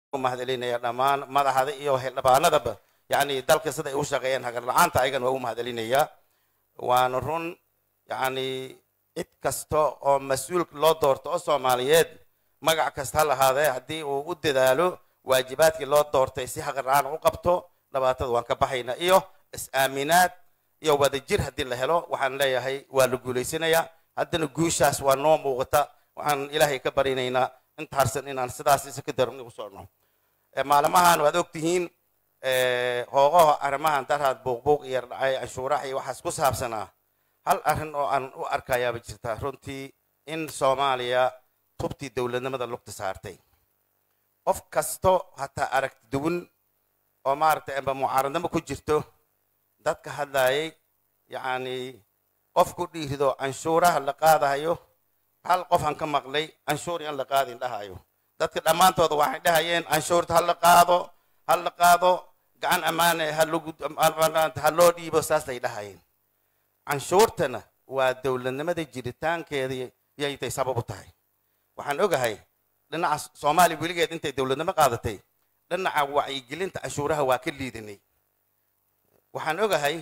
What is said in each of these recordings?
mahadcelina ya dhamaan madaxda iyo xildhibaanadaba yani dalka sida ay u shaqeeyeen hagar la'aanta ayagan waa u mahadcelinaya waana run yani cid kasta oo mas'uul loo doorto oo Soomaaliyeed magac kasta lahaadee haddii uu u dadaalo waajibaadkii loo doortay si hagar la'aan u qabto dhibaatada waan ka baxayna iyo is-aaminaad iyo wadajir haddii la helo waxaan leeyahay waa la guuleysanayaa haddana guushaas waa noo muuqata waxaan ilaahay ka barinaynaa inta harsan inaan sidaas iska darin ugu socno maalmahan waad ogtihiin hoogaha arrimahan daraad buuqbuuq iyo dhacay canshuuraha iyo waxaas ku saabsanaa hal arrin oo aan u arkayaaba jirta runtii in Soomaaliya tubtii dowladnimada lugta saartay qof kasto hataa aragti duwan oo maaragtay amba mucaaradnimo ku jirto dadka hadlayay yani qof ku dhiirido canshuuraha la qaadayo hal qof aan ka maqlay canshuur in la qaadin dhahayo dadka dhamaantooda waxay dhahayeen canshuurta hal la qaado gacan amaane ha loo dhiibo saasay dhahayeen canshuurtana waa dowladnimada jiritaankeedii yaytay sabab u tahay waxaan ogahay dhinaca Soomaaliya weligeed intay dowladnimo qaadatay dhinaca wacyigelinta canshuuraha waa ka liidanay waxaan ogahay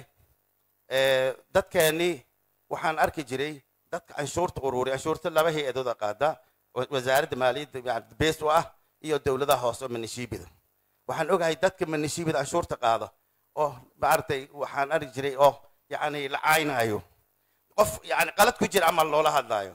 dadkeeni waxaan arki jiray dadka canshuurta ururi canshuurta laba hay'adood qaada wasaaradda maaliyadda bees u ah iyo dawladaha hoose oo manishiibida waxaan ogahay dadka manishiibida canshuurta qaada oo maartay waxaan arki jiray oo yani la caaynayo qof yani qalad ku jira ama loola hadlayo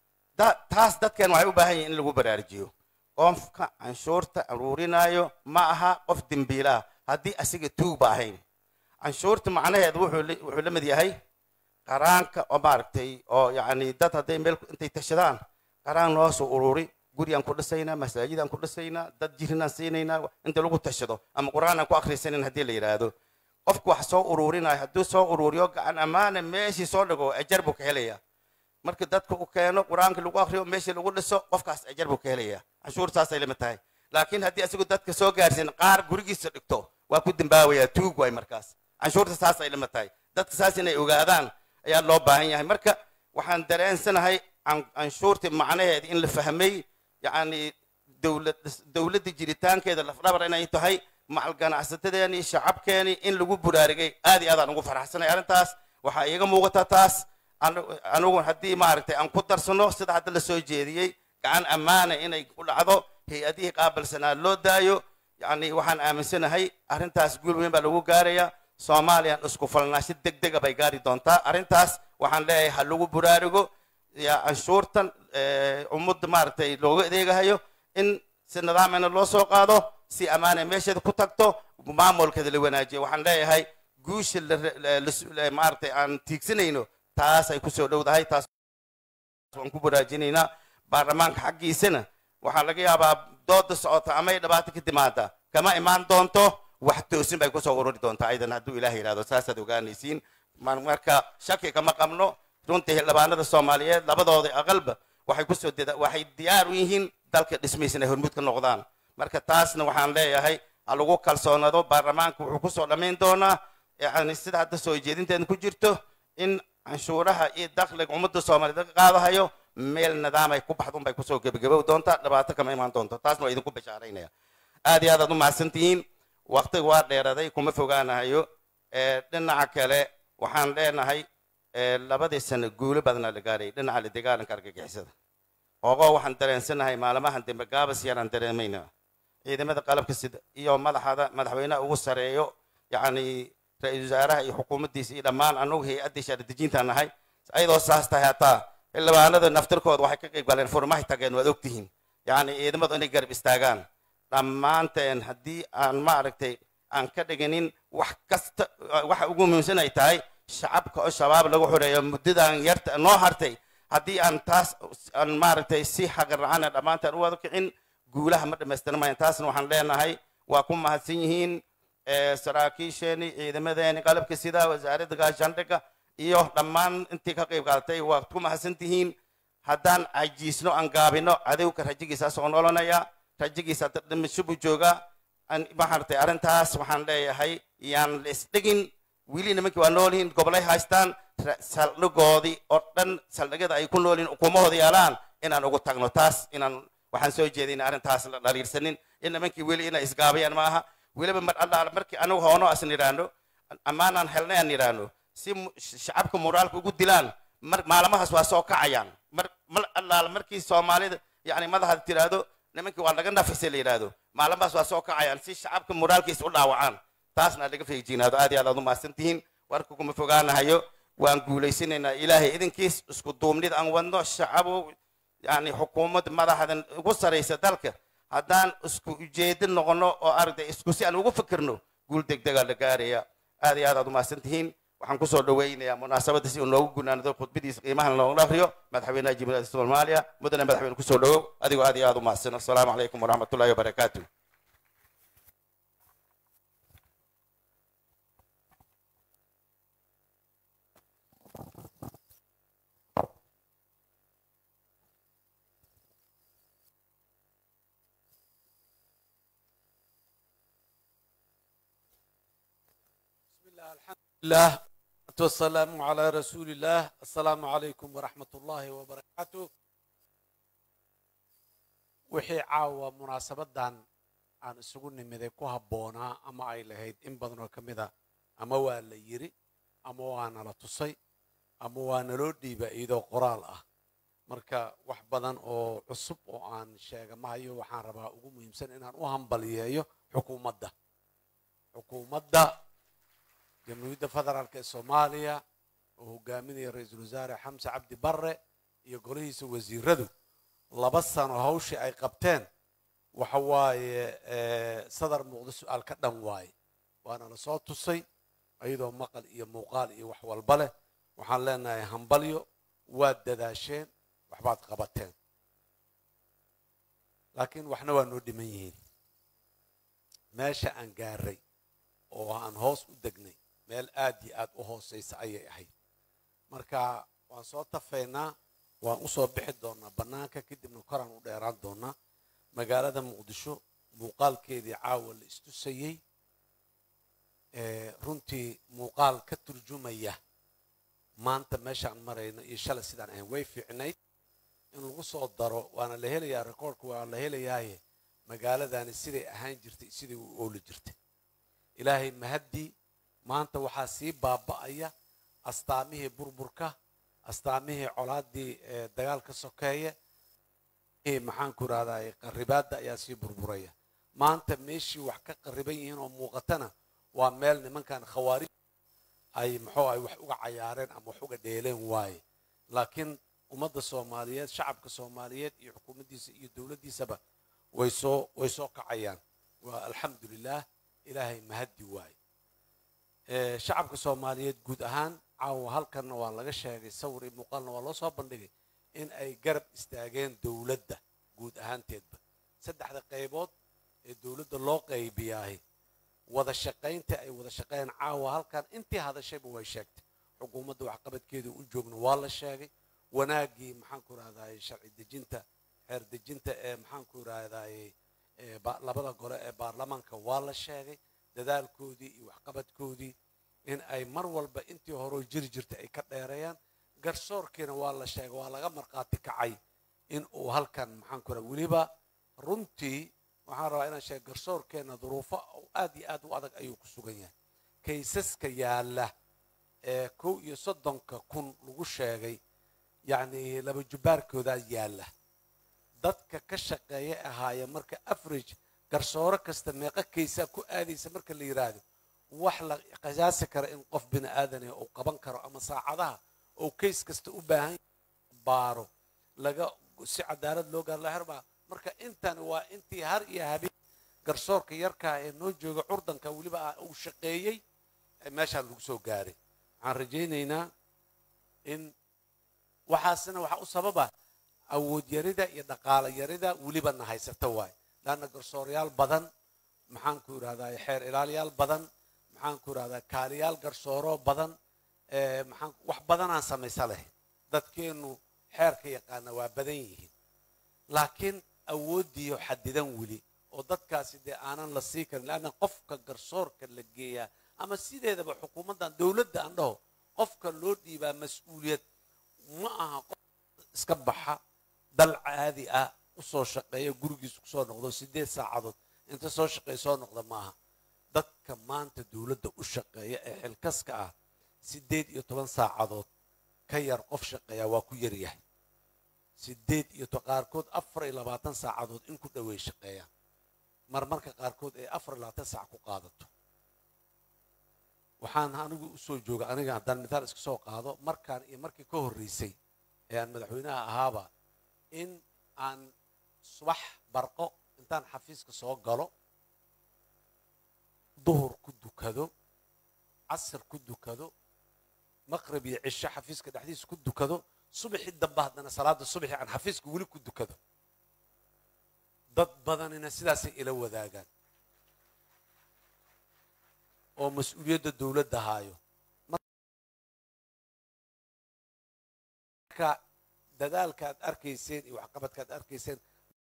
taas dadkeen waxay u baahan yihiin in lagu baraarujiyo qofka canshuurta ururinayo ma aha qof dambiila haddii asiga tuug ba ahayn canshuurta macnaheedu wuxuu la mid yahay qaraanka oo maartay oo yani dad haday meel intay tashadaan qaraan noo soo ururi guriyaan ku dhisayna masaajidaan ku dhisayna dad jirinaan siinayna inta lagu tashado ama quraanaan ku akhrisanin hadii la yiraahdo qofku wax soo ururinayo hadduu soo ururiyo gacan amaana meeshii soo dhigo ajar buu ka helaya marka dadku u keeno quraanka lagu akhriyo meeshii lagu dhiso qofkaas ajar buu ka helaya canshuurtaas ay lama tahay laakiin haddii asigu dadka soo gaarsiin qaar gurigiisa dhigto waa ku dambaawaya tuug way markaas canshuurta saas ay lama tahay dadka saas inay ogaadaan ayaa loo baahan yahay marka waxaan dareensanahay canshuurta macnaheedu in la fahmay yani dawladda jiritaankeeda lafdhabar inay tahay macal ganacsatadeeni shacabkeeni in lagu buraarigay aad iyo aad aan ugu faraxsanahay arrintaas waxaa iiga muuqata taas anigu haddii maaragtay aan ku darsano sida hadda la soo jeediyey gacan ammaana inay ku dhacdo hay-adihii qaabilsanaa loo daayo yani waxaan aaminsanahay arrintaas guul weyn baa lagu gaaraya Soomaaliya isku falnaashi degdeg bay gaari doontaa arrintaas waxaan leeyahay ha lagu buraarigo ya canshuurtan ummadda maaragtay looga adeegayo in si nidaamana loo soo qaado si amaana meesheeda ku tagto maamulkeeda la wanaajiyo waxaan leeyahay guusha maaragtay aan tiigsanayno taas ay ku soo dhowdahay taas waan ku buraajinaynaa baarlamaanka xaggiisana waxaa laga yaabaa dooda socota ama ay dhibaato ka timaada kama imaan doonto wax toosin bay ku soo ururi doontaa aydan hadduu ilaahay yiraahdo saasaad ogaanaysiin marka shaki kama qabno runtii xildhibaanada Soomaaliyeed labadooda aqalba waxay diyaar u yihiin dalka dhismihiisana hormuud ka noqdaan marka taasna waxaan leeyahay lagu kalsoonado baarlamaanka wuxuu ku soo dhameyn doonaa yani sida hadda soo jeedinteeda ku jirto in canshuuraha iyo dakhliga ummadda Soomaaliyeed ka qaadayo meel nidaam ay ku baxdo bay ku soo gabagabow doontaa dhibaato kama imaan doonto taasna waa idinku bashaaraynaya aad iyo aad u mahadsantihiin waqtiga waa dheeraday kuma fogaanayo dhinaca kale waxaan leenahay labadii sano guulo badan la gaaray dhinaca la dagaalanka argagixisada ogo waxaan dareensanahay maalmahan dambe gaabas yaraan dareemayna ciidamada qalabka sida iyo madaxweynaha ugu sareeyo yani ra'iisul wasaaraha iyo xukuumaddiisa iyo dhammaan anagu hay'adii sharci dejinta nahay ayadoo saas tahay hataa xildhibaanada naftirkooda waxay ka qayb galeen furmaha tageen waad ogtihiin yani ciidamadu inay garab istaagaan dhammaanteen haddii aan maaragtay aan ka dhiganin wax kasta waxa ugu muhiimsan ay tahay shacabka oo shabaab lagu xoreeyo muddadan yarta noo hartay haddii aan taas aan maaragtay si xaqar la'aan dhammaanteen u wada kicin guulaha ma dhamaystirmaan taasna waxaan leenahay waa ku mahadsan yihiin saraakiisheeni ciidamadeeni qalabka sida wasaaradda gaashaandhigga iyo dhammaan intii ka qayb qaadatay waa ku mahadsan tihiin haddaan cajiisno aan gaabino cadowga rajigiisa soo nolonaya rajigiisa dhimasho buu joogaa maaragtay arrintaas waxaan leeyahay yaan la isdhigin wili nimankii waa noolyihiin gobolay haystaan saldhigoodii oo dhan saldhigyada ay ku noolyihiin ukumahoodii yaalaan inaan ugu tagno taas inaan waxaan soo jeedinay arrintaas la dhaliirsanin in nimankii weli inay isgaabayaan maaha weliba mar allaala markii anigu hoono as nidhaano ammaanaan helnay aan nidhaano si shacabka moraalka ugu dilaan maalmahaas waa soo kacayaan mar allaala markii soomaalida yani madaxda tiraahdo nimankii waa laga nafisay la yidhaahdo maalmahaas waa soo kacayaan si shacabka moraalkiisa u dhaawacaan taasna laga feejinaado aad iyo aad u mahadsantihiin warka kuma fogaanahayo waan guulaysanaynaa ilaahay idinkiis isku duumnid aan wadno shacabo yani xukuumad madaxdan ugu saraysa dalka haddaan isku ujeedin noqono oo aragtay isku si aan ugu fikirno guul degdega la gaaraya aad iyo aad u mahadsantihiin waxaan ku soo dhaweynayaa munaasabadda si uu noogu gunaanado khudbadiisa qiimahan looga akhriyo madaxweynaha jamhuuriyadda Soomaaliya mudane madaxweyne ku soo dhawow adigoo aad iyo aad u mahadsan assalaamu calaykum waraxmatullaahi wabarakaatuh الحمد لله والسلام على رسول الله السلام عليكم ورحمة الله وبركاته وحي عاوة مناسبة دان عن السجون مذي كوها بونا أما أي لهيد إن بدنا كمذا أما ولا يري أما وانا لا تصي أما وانا لودي بإيده قرال مركا وحبدان أو عصب أو عن شيء ما يو وحان ربا أقوم يمسن إن وهم بليه حكومة ده جمهورية فدرالك الصومالية وهجامين رئيس الوزراء حمزة عبد برة يقولي وزير ردو لبصنا هوشي أي قبتين وحواي صدر موضوع سؤال كدم واي وأنا لصوت تصي أيضا مقال إيه مقال إيه وحوال بله وحلنا همبليو واد داشين وحبات قبتين لكن وحنا ونودي ميين ماشى أنجاري وأن هوس ودقني meel aad iyo aad u hooseysa ayay ahayd marka waan soo tafeynaa waan u soo bixi doonaa banaanka kadibna koraan u dheeraan doonaa magaalada muqdisho muuqaalkeedii caawa la istusayay runtii muuqaal ka turjumaya maanta meeshaan marayno iyo shalay sidaan ahayn way fiicnayd in lagu soo daro waana la helayaa rekoordka waa la helayaaye magaaladani siday ahaan jirtay sidii u ooli jirtay ilaahay mahadii maanta waxaa sii baaba'aya astaamihii burburka astaamihii colaadii dagaalka sokeeye maxaan ku raadaay qaribaadda ayaa sii burburaya maanta meeshii wax ka qariban yihiin oo muuqatana waa meel nimankan khawaarij ay muxuu ay wax uga cayaareen ama wax uga dheeleen waaye laakiin ummadda Soomaaliyeed shacabka Soomaaliyeed iyo xukuumaddiisa iyo dawladdiisaba way soo kacayaan waa alxamdulillah ilaahay mahadi waaye shacabka Soomaaliyeed guud ahaan caawa halkan waa laga sheegay sawir iyo muuqaalna waa loo soo bandhigay in ay garab istaageen dawladda guud ahaanteedba saddexda qaybood ee dawladda loo qaybiyahay wada shaqaynta ay wada shaqeeyaan caawa halkan intii hadashayba way sheegtay xukuumadda wax qabadkeedu u joogno waa la sheegay wanaagii maxaan ku raadaay sharci dejinta xeer dejinta ee maxaan ku raadaay labada gole ee baarlamaanka waa la sheegay dadaalkoodii iyo waxqabadkoodii in ay mar walba intii hore jiri jirtay ay ka dheereeyaan garsoorkiina waa la sheegay waa laga marqaati kacay in uu halkan maxaan ku weliba runtii waxaan rabaa inaan sheego garsoorkeena duruufo aad iyo aad u adag ayuu ku sugan yahay kaysaska yaala ee 31,000 lagu sheegay yacni laba jubaarkooda yaala dadka ka shaqeeya ahaaya marka average garsoore kasta meeqa kaysa ku aadaysa marka la yiraahdo wax la qiyaasi karo in qof bini aadan uu qaban karo ama saacadaha oo kays kasta u baahan baaro laga si cadaalad loo gaar la xirba marka intan waa intii har iyo habeen garsoorka yarka ee noo jooga curdanka waliba uu shaqeeyay meesha lagu soo gaaray waxaan rajaynaynaa in waxaasna waxa u sababa awood yarida iyo dhaqaale yarida waliba na haysata waay لأن قرصوريال بدن محن كورا هذا حير إلاليال بدن محن كورا هذا كاريال قرصورو بدن محن وح بدن عن سمي صالح ذات كأنه حير كيقانا وبدنيه لكن أودي يحددن ولي وذات كاسد أنا للسيكر لأن قفك قرصور كاللجية أما السيد هذا بحكومة دولة عنده قفك اللود يبقى مسؤولية معها اسكبحها دلع هذه usoo shaqeeyo gurigiisa ku soo noqdo 8 saacadood inta soo shaqeey soo noqda maaha dadka maanta dowladda u shaqeeya ee xilkaska ah 18 saacadood ka yar qof shaqeeya waa ku yar yahay 18 qaarkood 24 saacadood in ku dhaweey shaqeeya marmarka qaarkood ay 24 saac ku qaadato waxaan anigu u soo jooga aniga haddaan midaal iska soo qaado markaan iyo markii ka horreysay ee aan madaxweynaha ahaaba in aan subax barqo intaan xafiiska soo galo duhur ku dukado casr ku dukado maqrib iyo cisho xafiiska dhexdiisa ku dukado subaxii dambe haddana salaada subaxii aan xafiiska weli ku dukado dad badanina sidaasay ila wadaagaan oo mas'uuliyadda dowladda haayo marka dadaalka aad arkayseen iyo waxqabadka aad arkayseen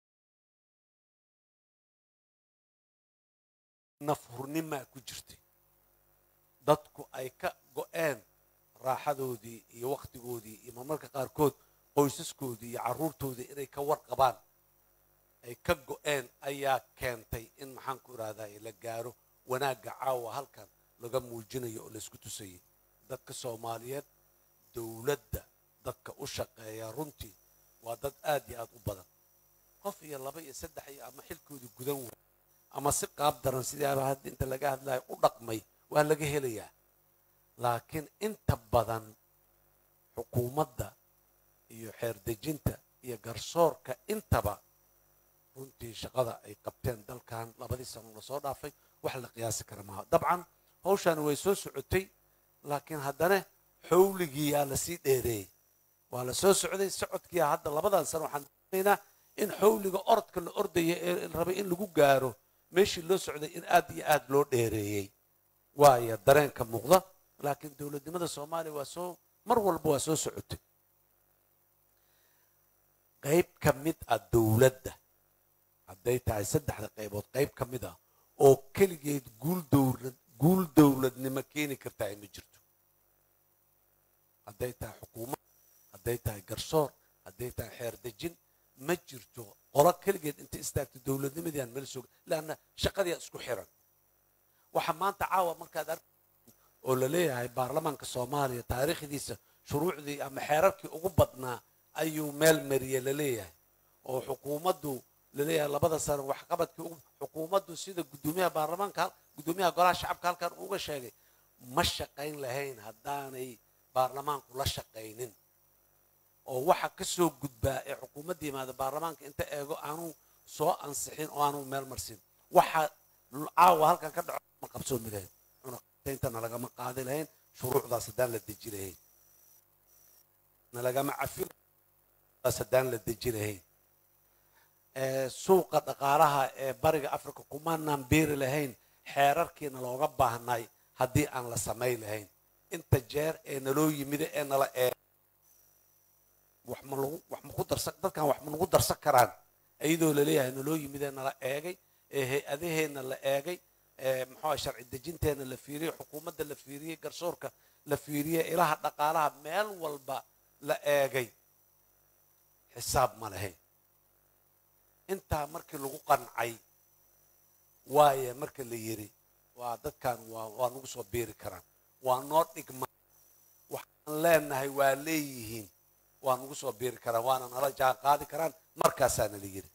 nafhurnima ku jirtay dadku ay ka go'een raaxadoodii iyo waqtigoodii iyo marmarka qaarkood qoysaskoodii iyo carruurtoodii inay ka warqabaan ay ka go'een ayaa keentay in maxaan ku irahdaa la gaaro wanaagga caawa halkan laga muujinayo oo laysku tusayay dadka Soomaaliyeed dowladda dadka u shaqeeya runtii waa dad aad iyo aad u badan qof iyo laba iyo saddex iyo ama xilkoodii gudan way ama si qaab daran sidaaba hadda inta laga hadlayo u dhaqmay waa laga helayaa laakiin inta badan xukuumadda iyo xeer dejinta iyo garsoorka intaba runtii shaqada ay qabteen dalkan 2 sano la soo dhaafay wax la qiyaasi kara maaha dabcan hawshan way soo socotay laakiin haddana xawligii yaa la sii dheereeyay waa la soo socday socodkii hadda 2 sano waxaan doonaynaa in xawliga orodka la ordaya ee rabay in lagu gaaro meeshii loo socday in aad iyo aad loo dheereeyay waaya dareenka muuqda laakiin dowladnimada Soomaaliya waa soo mar walba waa soo socotay qayb ka mid ah dowladda hadday tahay 3 qaybood qayb ka mid ah oo keligeed guul dowladnimo keeni karta ay ma jirto hadday tahay xukuumad hadday tahay garsoor hadday tahay xeer dejin ma jirto qolo keligeed inta istaagto dowladnimadii aan meel soo laana shaqadii isku xiran waxa maanta caawa markaad oo la leeyahay baarlamaanka Soomaaliya taariikhdiisa shuruucdii ama xeerarkii ugu badnaa ayuu meel mariyay la leeyahay oo xukuumaddu la leeyahay 2 sano wax qabadkii xukuumaddu sida gudoomiyaha baarlamaanka gudoomiyaha golaha shacabka halkan uga sheegay ma shaqayn lahayn haddaanay baarlamaanku la shaqaynin oo waxa ka soo gudbaa ee xukuumadda yimaada baarlamaanka inta eego aanu soo ansixin oo aanu meel marsin waxa caawa halkan ka dhaco ma qabsoomi lahayn cunaqaynta lagama qaadi lahayn shuruucdaas haddaan la deji lahayn lagama cafin haddaan la deji lahayn suuqa dhaqaalaha ee bariga Afrika kumanaan beeri lahayn xeerarkiina looga baahnay haddii aan la samayn lahayn inta jeer ee naloo yimid ee nala wax ma ku darsan dadkan wax ma lagu darsan karaan ayadoo la leeyahay naloo yimid ee nala eegay ee hay'adaheena la eegay muxuu sharci dejinteena la fiiriyay xukuumadda la fiiriyay garsoorka la fiiriyay ilaha dhaqaalaha meel walba la eegay xisaab ma lahayn inta markii lagu qancay waaye marka la yiri waa dadkan waa nagu soo beeri karaan waa noo dhigma waxaan leenahay waa leeyihiin waa nagu soo beeri karaan waana nala jaan qaadi karaan markaasaana la yiri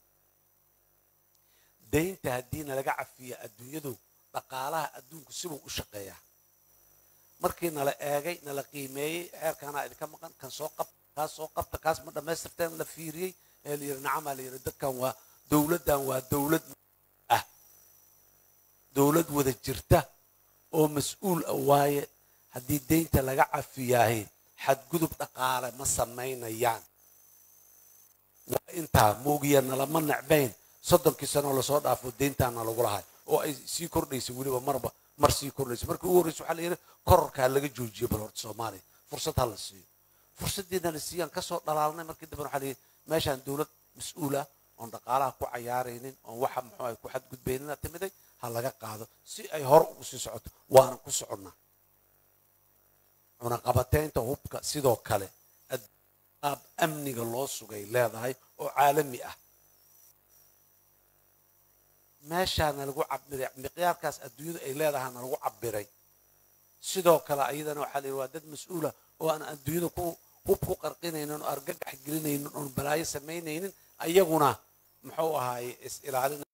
deynta haddiina laga cafiya adduunyadu dhaqaalaha adduunku sibuu u shaqeeyaa markii nala eegay nala qiimeeyey xeerkaana idinka maqan kan soo qabta kaas ma dhammaystirteen la fiiriyey ee la yiri nacamaa la yiri dadkan waa dowladdan waa dowlad ah dowlad wada jirta oo mas'uul ah waaye haddii deynta laga cafiyaahay xadgudub dhaqaale ma samaynayaan waa intaa moogiyaana lama necbayn 30 sano la soo dhaafo deyntaana lagu lahay oo ay sii kordhaysay weliba mar sii kordhaysay markii ugu horreysay waxaa la yidhi kororkaa laga joojiyo bal horta Soomaaliya fursad ha la siiyo fursaddiina la siiyaan ka soo dhalaalnay markii dambe waxaa la yidhi meeshaan dowlad mas'uul ah oon dhaqaalaha ku cayaaraynin oon waxa muxuu ay ku xadgudbaynina timiday ha laga qaado si ay hore ugu sii socoto waana ku soconnaa cunaqabataynta hubka sidoo kale qaab amniga loo sugay leedahay oo caalami ah meeshaana lagu cabiray miqyaarkaas adduunyadu ay leedahayna lagu cabiray sidoo kale ayadana waxaa la yidhi waa dad mas-uula oo aan adduunyada hub ku qarqinaynin oo argagax gelinaynin oon balaayo samaynaynin ayaguna muxuu ahaaye is ilaalinayo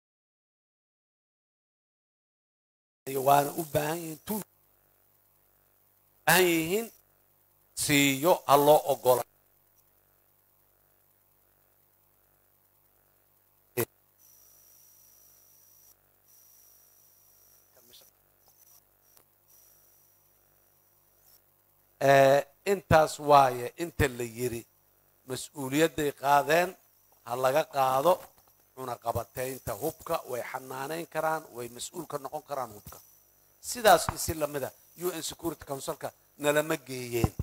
waana u baahan yihiin siiyo ha loo ogola intaas waaye inta la yiri mas-uuliyadday qaadeen ha laga qaado cunaqabataynta hubka way xanaanayn karaan way mas-uul ka noqon karaan hubka sidaas isi lamida UN Security Councilka nalama geeyeen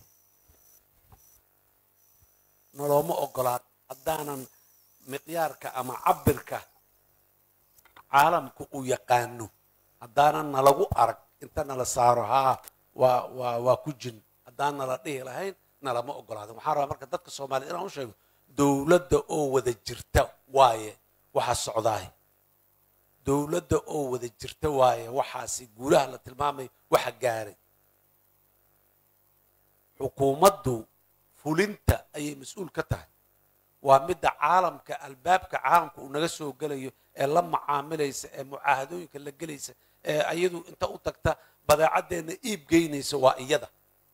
nalooma ogolaa haddaanan miqyaarka ama cabirka caalamku uu yaqaano haddaanan nalagu arag inta nala saaro haa waa ku jin haddaan nala dhihi lahayn nalama ogolaada waxaan rabaa marka dadka Soomaaliyeed inaan u sheego dowladda oo wada jirta waaye waxa socdaay dowladda oo wada jirta waaye waxaasi guulaha la tilmaamay waxa gaaray xukuumaddu fulinta ayay mas-uul ka tahay waa midda caalamka albaabka caalamka uu naga soo gelayo ee la macaamilaysa ee mucaahadooyinka la gelaysa ee ayadu inta u tagta badeecaddeena iib geynaysa waa iyada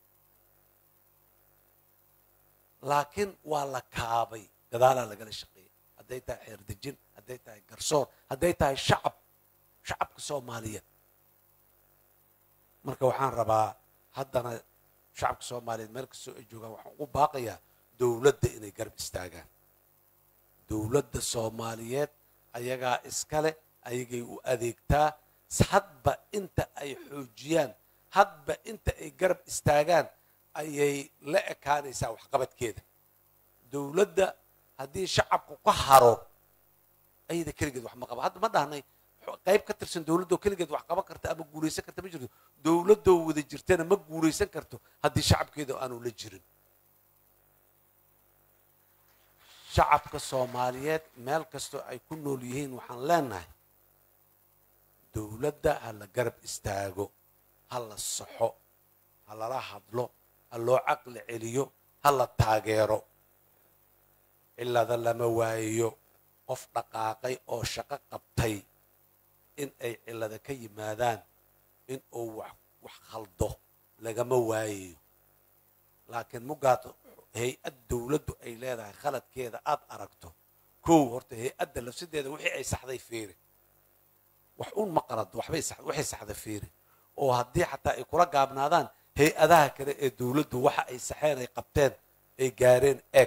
laakiin waa la kaabay gadaalaa lagala shaqeeyay hadday tahay xeerdejin hadday tahay garsoor hadday tahay shacabka Soomaaliyeed marka waxaan rabaa haddana shacabka Soomaaliyeed meel kastoo ay joogaan waxaan ugu baaqayaa dowladda inay garab istaagaan dowladda Soomaaliyeed ayagaa iskale ayagay u adeegtaa hadba inta ay xoojiyaan hadba inta ay garab istaagaan ayay la ekaanaysaa waxqabadkeeda dowladda haddii shacabku ka haro ayada keligeed wax ma qaba hadda ma dhahnay qayb ka tirsan dowladda oo keligeed wax qaban karta ama guulaysan karta ma jirto dowladoo wada jirtana ma guulaysan karto haddii shacabkeeda aanu la jirin shacabka Soomaaliyeed meel kastoo ay ku nool yihiin waxaan leenahay dowladda ha la garab istaago ha la saxo ha lala hadlo ha loo caqli celiyo ha la taageero cilada lama waayo qof dhaqaaqay oo shaqo qabtay in ay cilada ka yimaadaan in uu wax khaldo lagama waayo laakiin mugaad hay-ad dowladdu ay leedahay khaladkeeda aad aragto kow horta hay-adda lafsideeda wixii ay saxday fiiri wax uun ma qalado waxay saxday fiiri oo haddii xataa ay kula gaabnaadaan hay-adaha kale ee dowladdu waxa ay saxeen ay qabteen ay gaareen eg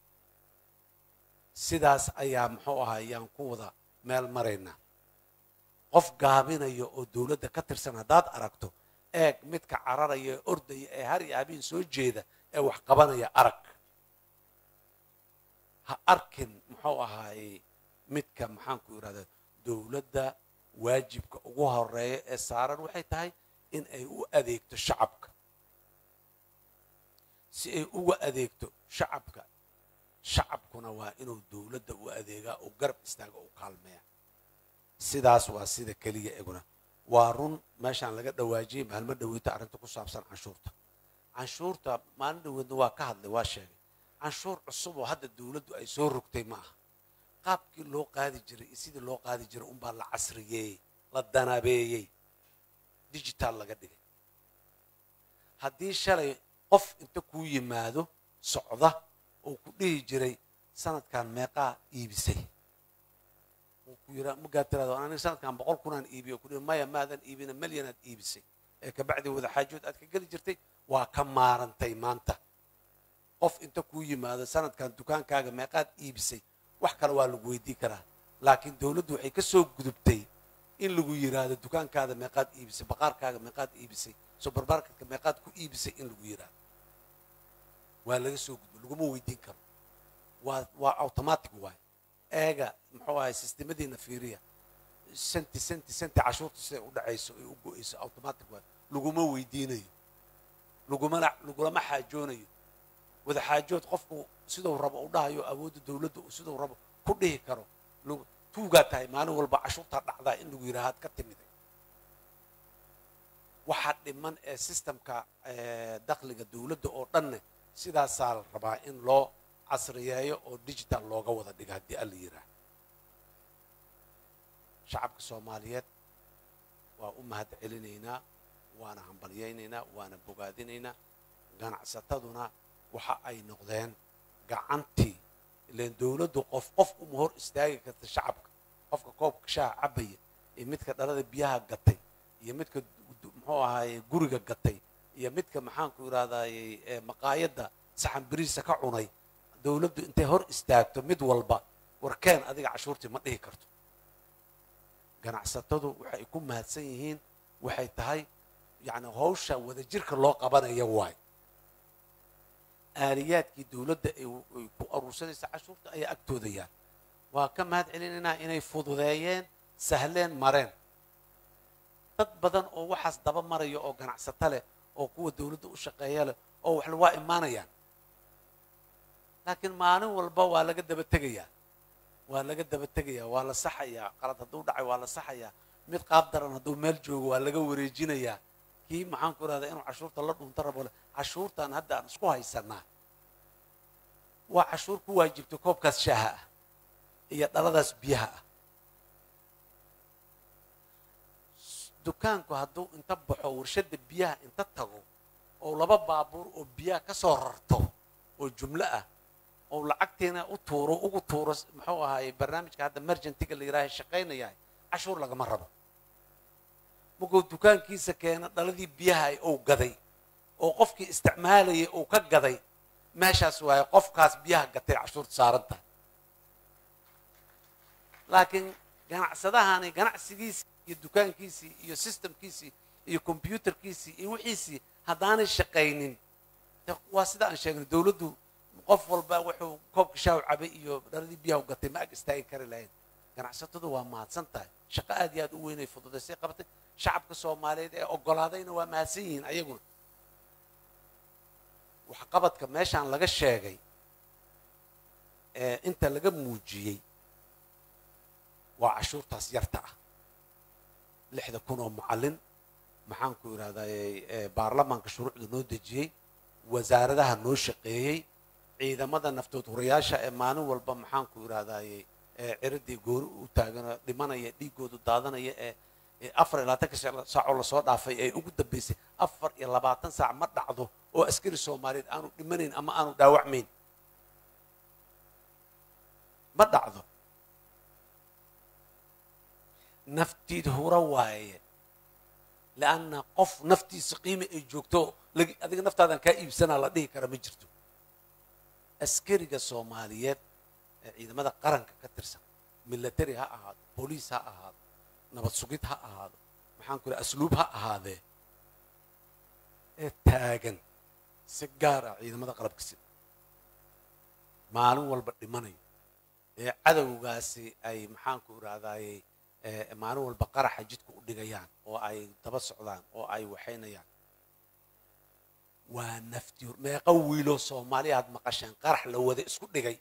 sidaas ayaa muxuu ahaa ayaan ku wada meel maraynaa qof gaabinaya oo dowladda ka tirsan haddaad aragto eeg midka cararaya ee ordaya ee har iyo habeen soo jeeda ee wax qabanaya arag ha arkin muxuu ahaayey midka maxaanku irahdaa dowladda waajibka ugu horeeya ee saaran waxay tahay in ay u adeegto shacabka si ay uga adeegto shacabkuna waa inuu dowladda u adeegaa oo garab istaaga u kaalmeeya sidaas waa sida keliya eguna waa run meeshaan laga dhawaajiyey maalmo dhaweyta arrinta ku saabsan canshuurta maalin dhaweedna waa ka hadlay waa sheegay canshuur cusub oo hadda dowladdu ay soo rogtay ma aha qaabkii loo qaadi jiray iyo sidii loo qaadi jiray unbaa la casriyeeyey la danabeeyey digital laga dhigay haddii shalay qof inta kuu yimaado socda oo ku dhihi jiray sanadkan meeqaa iibisay ku yira mugaad tiraado aniga sanadkan 100 kunaan iibiyo ku dhihi maya maadan iibina milyanaad iibisay ee ka bacdi wada xaajood aad ka geli jirtay waa ka maarantay maanta qof inta kuu yimaado sanadkan dukaankaaga meeqaad iibisay wax kale waa lagu weydiin karaa laakiin dowladdu waxay ka soo gudubtay in lagu yiraahdo dukaankaada meeqaad iibisay baqaarkaaga meeqaad iibisay supermarketka meeqaad ku iibisay in lagu yiraahdo waa laga soo gudbo laguma weydiin karo waa automatic waay eega muxuu ahay sistemadiina fiiriya senti cashuurta siday u dhacayso ay u go'ayso automatic waay laguma weydiinayo lagulama xaajoonayo wada xaajood qofku siduu rabo u dhahayo awoodda dowladda uu siduu rabo ku dhihi karo tuugaa tahay maalin walba cashuurtaa dhacdaa in lagu yidhaahaad ka timiday waxaa dhiman ee systemka dakhliga dowladda oo dhanne sidaasaa la rabaa in loo casriyeeyo oo digital looga wada dhigo haddii alla yidhaah shacabka soomaaliyeed waa u mahad celinaynaa waana hambalyaynaynaa waana bogaadinaynaa ganacsataduna waxa ay noqdeen gacantii ileen dowladdu qof uma hor istaagi karta shacabka qofka koobka shaaha cabaya iyo midka dhalada biyaha gatay iyo midka muxuu ahaaye guriga gatay iyo midka maxaanku yidhahdaaye maqaayadda saxan biriisa ka cunay dowladdu intay hor istaagto mid walba warkeen adiga cashuurtii ma dhihi karto ganacsatadu waxay ku mahadsan yihiin waxay tahay yacni hawsha wadajirka loo qabanaya waay aaliyaadkii dowladda ay ku aruursanaysa cashuurta ayaa agtooda yaal waa ka mahad celinaynaa inay fududeeyeen sahleen mareen dad badan oo waxaas daba maraya oo ganacsato leh oo kuwa dowladda u shaqeeya leh oo waxle waa imaanayaan laakiin maalin walba waa laga daba tegayaa waa la saxayaa qalad hadduu dhacay waa la saxayaa mid qaab daran hadduu meel joogo waa laga wareejinayaa kii maxaanku irahdaa inuu cashuurta la dhunto rabo le cashuurtan hadda aan isku haysanaa waa cashuur ku waajibtay koobkaas shaaha ah iyo dhaladaas biyaha ah dukaanku hadduu inta baxo warshadda biyaha inta tago oo laba baabuur oo biyaha ka soo rarto oo jumlo ah oo lacagteena ugu tuuro muxuu ahaaye barnaamijka hadda mergentiga la yidhaaha shaqaynayahay cashuur lagama rabo markuu dukaankiisa keena dhaladii biyaha uu gaday oo qofkii isticmaalayay uu ka gaday meeshaas waaye qofkaas biyaha gatay cashuurta saaran tahay laakiin ganacsadahani ganacsigiisii iyo dukaankiisii iyo systemkiisii iyo computerkiisii iyo wixiisii haddaanay shaqaynin waa sida aan sheegnay dowladdu qof walba wuxuu koobka shaaw cabay iyo dhaladii biyaha u gatay ma ag istaagi kari lahayn ganacsatadu waa mahadsan tahay shaqo aad iyo aad u weynay fududaysay qabatay shacabka soomaaliyeed ee oggolaadayna waa mahadsan yihiin ayaguna waxqabadka meeshaan laga sheegay inta laga muujiyey waa cashuurtaas yarta ah 6,000 oo macallin maxaanku idhahdaaye baarlamaanka shuruucda noo dejiyey wasaaradaha noo shaqeeyey ciidamada naftood hurayaasha ee maalin walba maxaanku idhahdaaye ciridii goori u taagan dhimanaya dhiigoodu daadanaya ee 24 saacoo lasoo dhaafay ee ugu dambaysay 24 saac ma dhacdo oo askari soomaaliyeed aanu dhimanayn ama aanu dhaawacmayn ma dhacdo naftiid hura waaye laanna qof naftiisa qiime ay joogto adiga naftaadan kaa iibsanaa la dhihi kara ma jirto askariga soomaaliyeed ee ciidamada qaranka ka tirsan military ha ahaado booliis ha ahaado nabad sugid ha ahaado maxaan ku asluub ha ahaadee ee taagan si gaar ah ciidamada qalabka sida maalin walba dhimanayo ee cadowgaasi ay maxaanku idhahdaaye maalin walba qaraxa jidka u dhigayaan oo ay daba socdaan oo ay waxaynayaan waa nafti meeqa wiilo soomaaliya aad maqasheen qarax la wada isku dhigay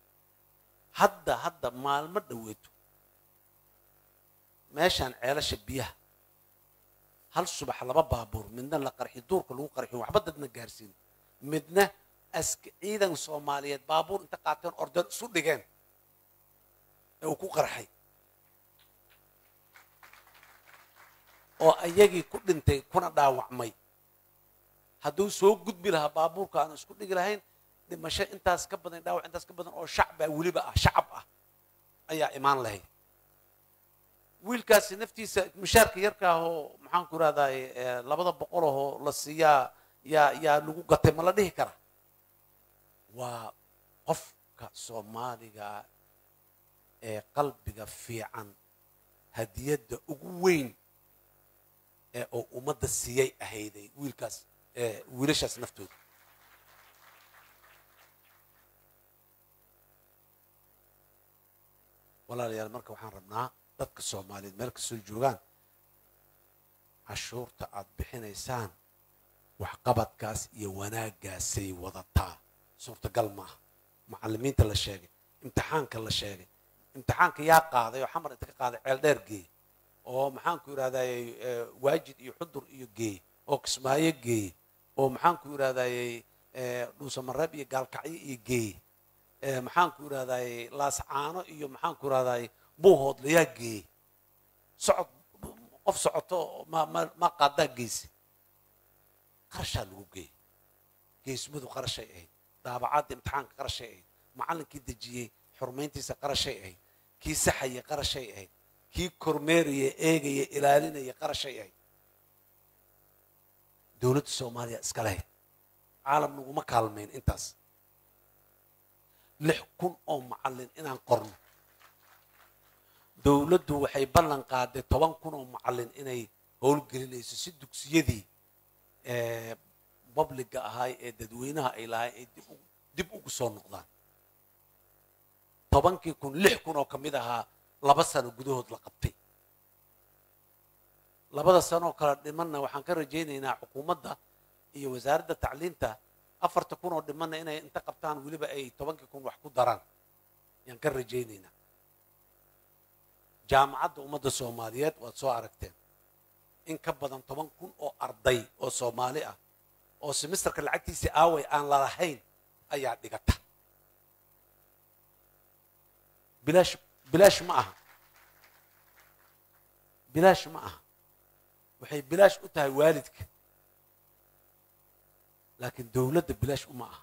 hadda maalmo dhaweeto meeshaan ceelasha biyaha hal subax 2 baabuur midna la qarxi duurka lagu qarxi waxba dadna gaarsiin midna ciidan soomaaliyeed baabuur inta qaateen ordan isu dhigeen ee uu ku qarxay oo ayagii ku dhintay kuna dhaawacmay hadduu soo gudbi lahaa baabuurka aan isku dhigi lahayn dhimasho intaas ka badan dhaawac intaas ka badan oo shacab ah ayaa imaan lahayd wiilkaasi naftiisa mushaarka yarka ah oo maxaanku idhahdaaye 200 oo la siiyaa yaa lagu gatay ma la dhihi kara waa qofka soomaaliga ee qalbiga fiican hadiyadda ugu weyn ee oo ummadda siiyay ahayday wiilkaas wiilashaas naftooda walaalayaal marka waxaan rabnaa dadka soomaaliyeed meel kastoo joogaan cashuurta aad bixinaysaan waxqabadkaas iyo wanaaggaasay wadataa suurtagal maaha macallimiinta la sheegay imtixaanka la sheegay imtixaanka yaa qaaday oo xamar inta ka qaaday ceel dheer geey oo maxaan ku yidhahdayey waajid iyo xudur iyo geey oo kismaayo geey oo maxaan ku yidhahdayey dhuusamareeb iyo gaalkacyo iyo geey maxaan ku yidhahdayey laascaano iyo maxaan ku yidhahdayey buuhoodle yaa geey socod qof socoto ma qaadaa geysi qarashaa lagu geey geesmadu qarashay ahayd daabacadda imtixaanka qarashay ahayd macallinkii dejiyey xurmayntiisa qarashay ahayd kii saxaya qarashay ahayd kii kormeeraya eegaya ilaalinaya qarashay ahayd dowladda soomaaliya iska lahayd caalam naguma kaalmayn intaas 6,000 oo macallin inaan qorno dowladdu waxay ballan qaaday 10,000 oo macallin inay howlgelinayso si dugsiyadii publiga ahay ee dadweynaha ay lahay ay dib ugu soo noqdaan 10,000 6,000 oo kamid ahaa 2 sano gudahood la qabtay 2 sano kala dhimanna waxaan ka rajaynaynaa xukuumadda iyo wasaaradda tacliinta 4,000 oo dhimanna inay inta qabtaan weliba ay 10,000 wax ku daraan yaan ka rajaynaynaa jaamacadda ummadda soomaaliyeed waad soo aragteen in ka badan 10,000 oo arday oo soomaali ah oo semesterka lacagtiisa aaway aan la lahayn ayaa dhigata bilaash ma aha bilaash ma aha waxay bilaash u tahay waalidka laakiin dowladda bilaash uma aha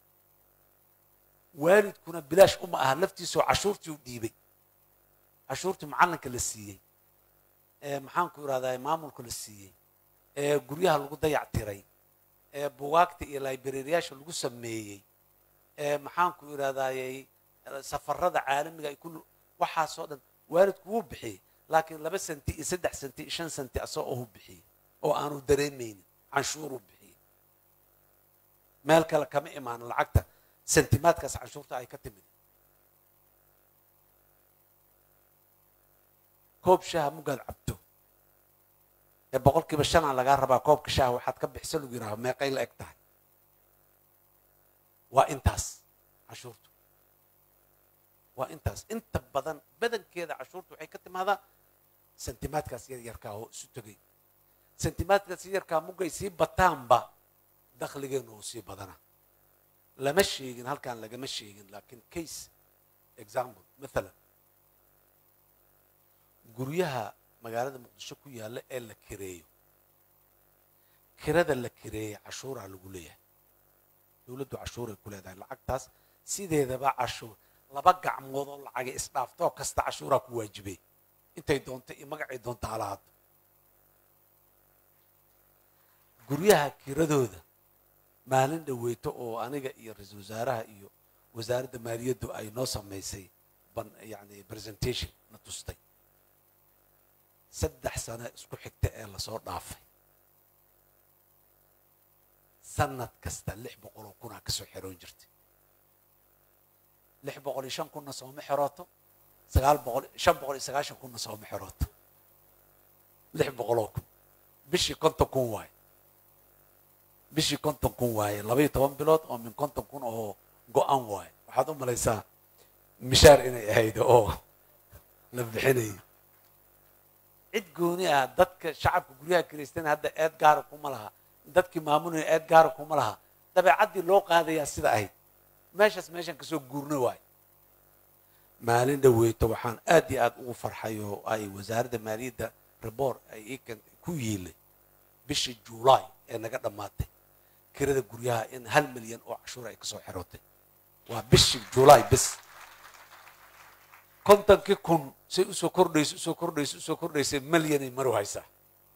waalidkuna bilaash uma aha laftiisoo cashuurtii u dhiibay cashuurtii macallinka la siiyey maxaan ku yidhahdaa maamulka la siiyey guryaha lagu dayactiray bugaagta iyo librariyaasha lagu sameeyey maxaan ku yidhahdayey safarada caalamiga ay kullu waxaasoo dhan waalidku wuu bixiyey laakiin 2 senti iyo 3 senti iyo 5 senti asoo uu bixiyey oo aanu dareemaynin canshuur uu bixiyey meel kale kama imaan lacagta sentimaadkaas canshuurta ay ka timid koob shaaha mugaad cabto boqolkiiba 5 laga rabaa koobka shaaha waxaad ka bixisa lagu yiraahdo meeqay la eg tahay waa intaas cashuurtu waa intaas inta badan badankeeda cashuurtu waxay ka timaadaa sentimaadkaas yarkaa oo isu tagay sentimaadkaas yarkaa mugay sii bataanba dakhligeenu uu sii badana lama sheegin halkaan lagama sheegin laakiin case example مثلا guryaha magaalada muqdisho ku yaala ee la kireeyo kirada la kireeyo cashuura lagu leeyahay dawladdu cashuuray ku leedahay lacagtaas sideedaba cashuur 2 gacmood oo lacag isdhaafto kasta cashuura ku waajibay intay doonto iyo magacay doonto alaad guryaha kiradooda maalin dhaweeto oo aniga iyo ra'iisul wasaaraha iyo wasaaradda maaliyaddu ay noo sameysay yani presentation na tustay 3 sano isku xigta ee la soo dhaafay sanad kasta 600 kun ka soo xiroon jirtay 605 kun soo ma xirooto 590 kun soo ma xirooto 600 kun bishii 50 kun waay bishii 50 kun waay 12 bilood oo min 50 kun oo go'an waay waxaad u malaysaa mishaar inay ahayd oo la bixinay cid gooni ah dadka shacabka guryaha kireysteen hadda eed gaar kuma laha dadkii maamulaya eed gaar kuma laha dabeecadii loo qaadaya sida ahayd meeshan ka soo guurna waay maalin dhaweeto waxaan aad iyo aad ugu farxay oo ay wasaaradda maaliyadda report ay ku yiilay bishii July ee naga dhamaatay kirada guryaha in 1 milyan oo cashuur ay ka soo xirootay waa bishii July bis kontankii kun si usoo kordhayso milyan ay maru haysaa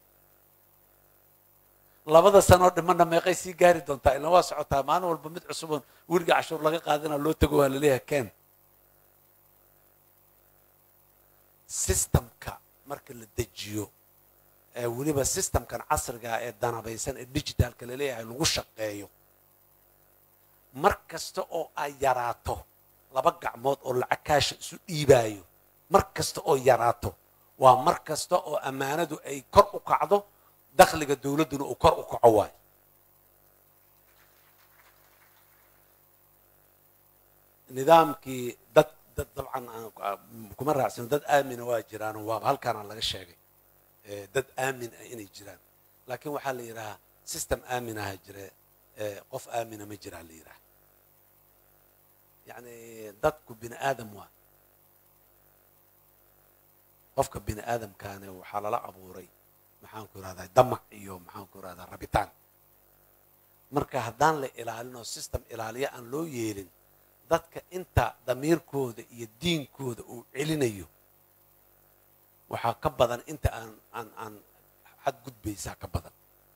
2 sano dhimana meeqay sii gaari doontaa ilaa waa socotaa maalin walba mid cusub oo wiriga cashuur laga qaadana loo tago waa la leeyahay keen systemka marka la dejiyo weliba systemkan casriga ee danabaysan ee digitalka la leeyahay lagu shaqeeyo mar kasta oo ay yaraato 2 gacmood oo lacag kaash isu dhiibaayo mar kasta oo yaraato waa mar kasta oo amaanadu ay kor u kacdo dakhliga dawladuna uu kor u kaco waay nidaamkii dad dabcan kuma raacsan dad aamin waa jiraan waa halkaan laga sheegay dad aamin ah inay jiraan laakiin waxa la yiraahdaa system aamin ah jira qof aamin ma jira la yiraahdaa yani dadku bini aadam waa qofka bini aadamkaana waxa la abuuray maxaan ku raadayay damac iyo maxaan ku raadayay rabitaan marka haddaan la ilaalino system ilaaliya aan loo yeelin dadka inta damiirkooda iyo diinkooda uu celinayo waxa ka badan inta aan xad gudbaysa ka badan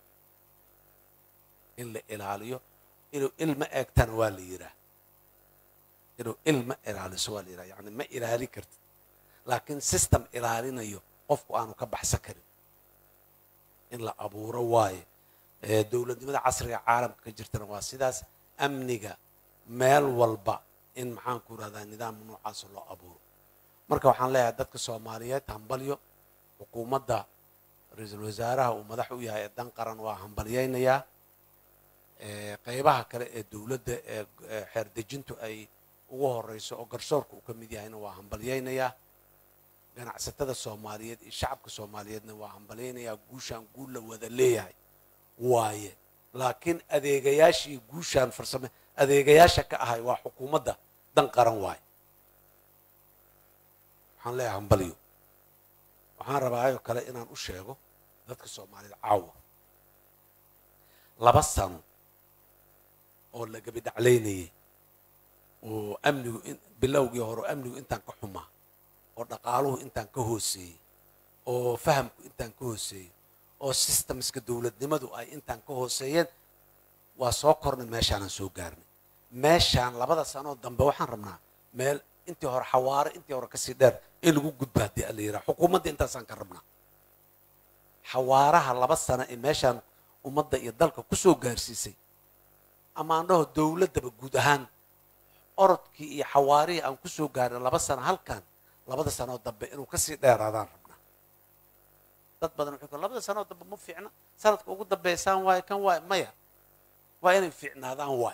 in la ilaaliyo inuu ilma eegtana waa la yiraahdaa inuu ilma ilaaliso waa la yiraahdaa yani ma ilaali kartid laakiin system ilaalinayo qofku aanu ka baxsan karin in la abuuro waaye dowladnimada casriga caalamka ka jirtana waa sidaas amniga meel walba in maxaan ku raadaan nidaam noocaas loo abuuro marka waxaan leeyahay dadka Soomaaliyeed hambalyo xukuumadda ra'iisul wasaaraha uu madax u yahay dan qaran waa hambalyeynaya qaybaha kale ee dowladda ee xeer dejintu ay ugu horeyso oo garsoorku uu ka mid yahayna waa hambalyeynaya ganacsatada Soomaaliyeed iyo shacabka Soomaaliyeedna waa hambalyeynaya guushan guul la wada leeyahay waaye laakiin adeegayaashii guushan farsamo adeegayaasha ka ahay waa xukuumadda dan qaran waaye waxaan leeyahay hambalyo waxaan rabaa kale inaan u sheego dadka Soomaaliyeed caawa 2 sano oo la gabi dhacleynayay oo amnigu bilowgii hore amnigu intaan ka xumaa oo dhaqaaluhu intaan ka hooseeyay oo fahamku intaan ka hooseeyay oo systemska dawladnimadu ay intaan ka hooseeyeen waa soo kornay meeshaan aan soo gaarnay meeshaan 2 sano dambe waxaan rabnaa meel intii hore xawaare intii hore ka sii dheer in lagu gudbaadii la yiraahdo xukuumadda intaasaan ka rabnaa xawaaraha 2 sano ee meeshaan ummadda iyo dalka ku soo gaarsiisay ama andho dawladda guud ahaan orodkii iyo xawaarihii aan ku soo gaaray 2 sano halkan 2 sano dambe inuu ka sii dheeraadaan rabnaa dad badan wuxuu 2 sano dambe ma fiicna sanadka ugu dambeysaan waay kan waay maya waa inay fiicnaadaan waay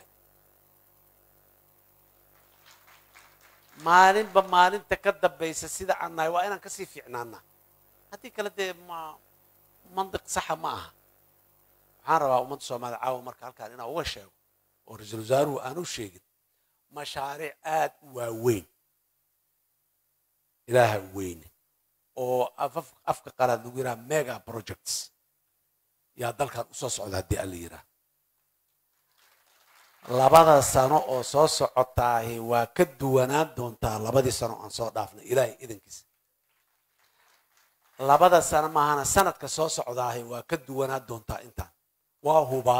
maalinba maalinta ka dambaysa sida aan nahay waa inaan ka sii fiicnaanaa haddii kale dee mantiq saxa ma aha waxaan rabaa ummadda Soomaaliya caawa marka halkaan inaan uga sheego oo ra'iisul wasaaruhu aanu sheegin mashaariic aad u waaweyn ilaaha weyn oo afka qalaad lagu yiraahdo mega projects yaa dalkan u soo socda haddii aan la yiraahdo 2 sano oo soo socotaahi waa ka duwanaan doontaa 2 sano aan soo dhaafnay ilaahay idinkiisa 2 sano maahana sanadka soo socdaahi waa ka duwanaan doontaa intaan waa hubaa